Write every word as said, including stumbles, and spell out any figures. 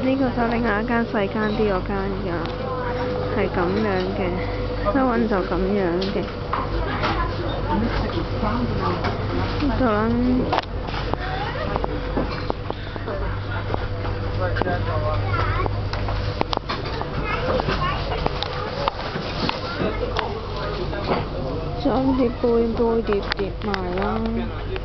呢個就另外一間細間啲嗰間㗎，係咁樣嘅，收銀就咁樣嘅。呢度啦。將啲杯杯碟碟埋啦。